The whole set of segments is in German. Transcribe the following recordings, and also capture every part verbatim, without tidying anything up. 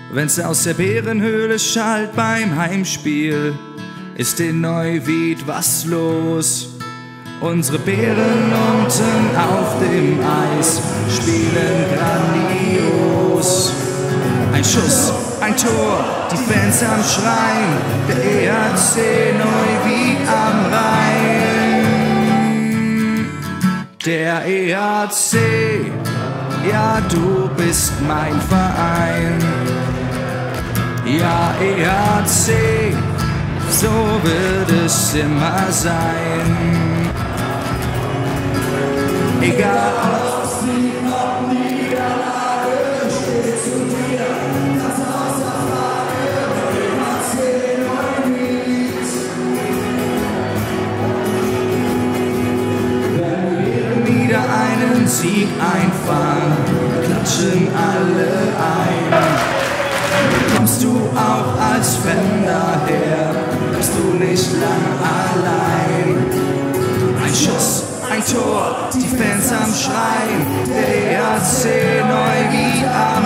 Wenn's aus der Bärenhöhle schallt beim Heimspiel, ist in Neuwied was los. Unsere Bären unten auf dem Eis spielen grandios. Ein Schuss, ein Tor, die Fans am Schreien, der E H C Neuwied am Rhein. Der E H C, ja du bist mein Verein. Ja, E H C, so wird es immer sein. Egal ob Sieg, ob Niederlage, steht zu dir, das außer Frage, E H C Neuwied. Wenn wir wieder einen Sieg einfahren, klatschen alle ein. Kommst du auch als Fan daher, bist du nicht lang allein. Ein Schuss, ein Tor, die Fans am Schreien, der E H C Neuwied am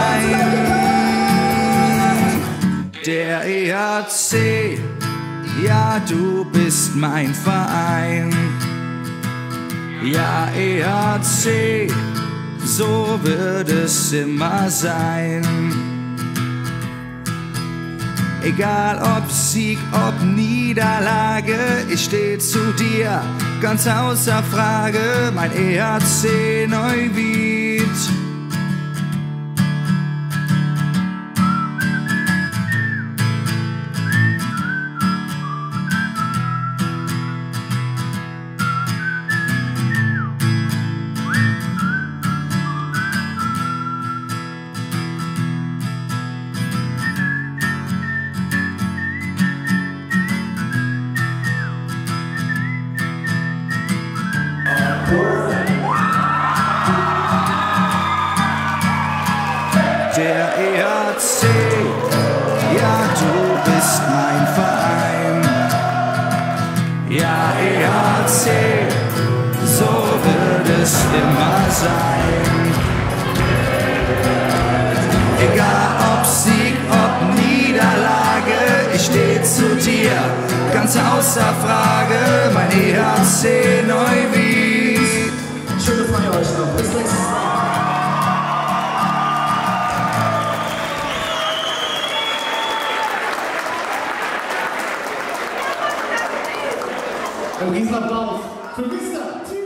Rhein. Der E H C, ja du bist mein Verein. Ja, E H C, so wird es immer sein. Egal ob Sieg, ob Niederlage, ich steh zu dir, ganz außer Frage, mein E H C Neuwied. Der E H C, ja du bist mein Verein. Ja, E H C, so wird es immer sein. Egal ob Sieg, ob Niederlage, ich steh zu dir, ganz außer Frage, mein E H C Neuwied. Schöne Feier euch noch. Bis nächstes Mal. Ein Riesenapplaus für Mister